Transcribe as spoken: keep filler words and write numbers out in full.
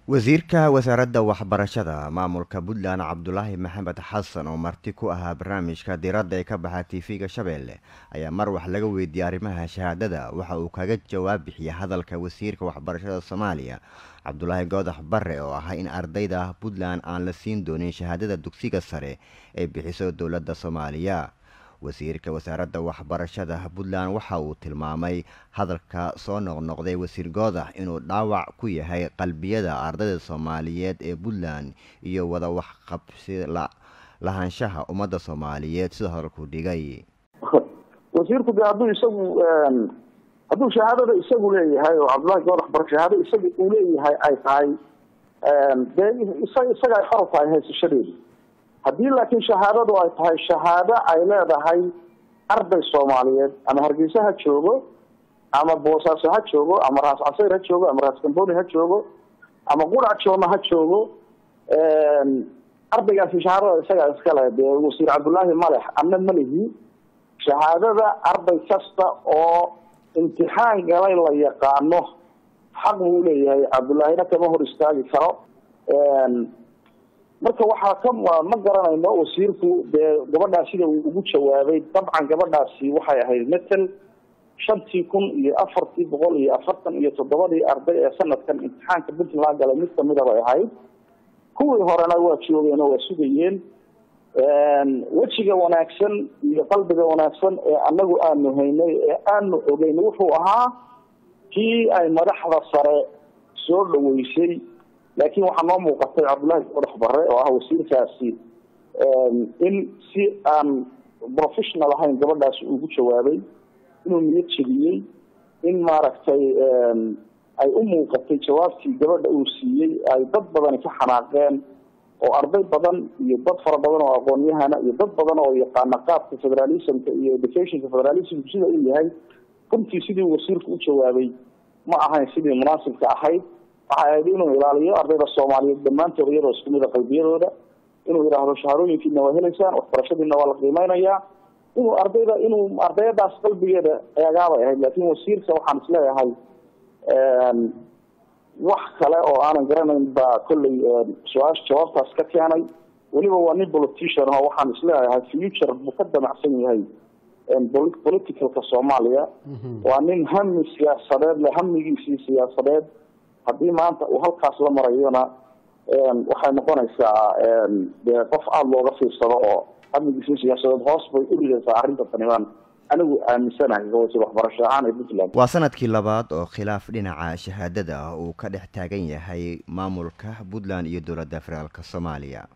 wasiirka wasaaradda waxbarashada maamulka Puntland Cabdulaahi Maxamed Xasan oo marti ku ahaa barnaamijka diiradda ee ka baxa T V-ga Shabeelle ayaa mar wax laga weydiiyay arrimaha shahaadada waxa uu kaga jawaab bixiyay hadalka wasiirka waxbarashada Soomaaliya Cabdulaahi Goodax Barre oo ah in ardayda Puntland aan la siin doonin shahaadada dugsiga sare ee bixiso dowladda Soomaaliya. wasiirka wasaaradda waxbarashada Puntland waxa uu tilmaamay hadalka soo noqnoqday wasiir Goodax inuu dhaawac ku yahay qalbiyada ardayda Soomaaliyeed ee Puntland iyo wada wax qabsi lahaanshaha ummadda Soomaaliyeed sida hadalku dhigay. wasiirku hadduu isagu hadduu shahaadada isagu leeyahay oo Cabdulaahi Goodax Barre shahaado isagu uu leeyahay ay tahay isaga isaga ay xor tahay haysashadeeda. haddii laakiin shahaadadu ay tahay shahaado ay leedahay arday Soomaaliyeed ama Hargeysa ha joogo ama Boosaaso ha joogo ama Raas Casayr ha joogo ama Raas Kambooni ha joogo ama Qurac Jooma ha joogo een ardaygaasi shahaadada isaga iska leeyahay wasiir Cabdulaahi Malex anna malihi shahaadada arday kasta oo imtixaan galay la yaqaano xaq uu leeyahay Cabdulaahi kama hor istaagi karo een marka waxa ka ma garanayno wasiirku gabadhaas sida uu ugu jawaabay dabcan gabadhaasi waxay ahayd metel shantii kun iyo afartii boqol iyo afartan iyo toddobadii arday ee sanadkan imtixaanka Puntland galay mid kamid ah ay ahayd kuwii horena waa joogeen oo sugayeen een wajiga wanaagsan iyo qalbiga wanaagsan ee anagu aanu haynay ee aanu ogeyn wuxuu ahaa kii ay madaxda sare soo dhaweysay laakiin waxa noo muuqatay Cabdulaahi Goodax Barre oo ah wasiirkaasi in si aan professional ahayn gabadhaas ugu jawaabay inuu niyad jabiyay in maaragtay ay u muuqatay jawaabtii gabadha uu siiyay ay dad badan ka xanaaqeen oo arday badan iyo dad fara badan oo aqoon-yahana iyo dad badan oo yaqaan qaabka federalismka iyo educationka federalismka sida uu yahay runtii sidii wasiirku u jawaabay ma ahayn sidii munaasibka ahayd waxay inuu ilaaliyo ardayda Soomaaliyeed dhamaantood iyadoo isku mid ah qalbiyadooda inuu yiraahdo shahaadooyinkiina waa helaysaan waxbarashadiina waa la qiimeynaya inuu ardayda inuu ardaydaas qalbigeeda ayagaaba ahayd laakiin wasiirka waxaan isleeyahay een wax kale oo aanan garanayn ba kulli su'aal jawaabtaas ka keenay waliba waa nin politician oo waxaan isleeyahay future mukadamacsan yahay een politicalka Soomaaliya waa nin hammi siyaasadeed leh hammigiisa siyaasadeed haddii maanta uu halkaas la marayona een waxay noqonaysaa een qof aad looga fiirsado oo amnigiisa siyaasadeed hoos bay u dhigaysaa arrinta taniman anigu aaminsanahay wasiir waxbarasho ahaan ee Puntland. waa sanadkii labaad oo khilaaf dhinaca shahaadada uu ka dhex taagan yahay maamulka Puntland iyo dowladda federaalka Soomaaliya.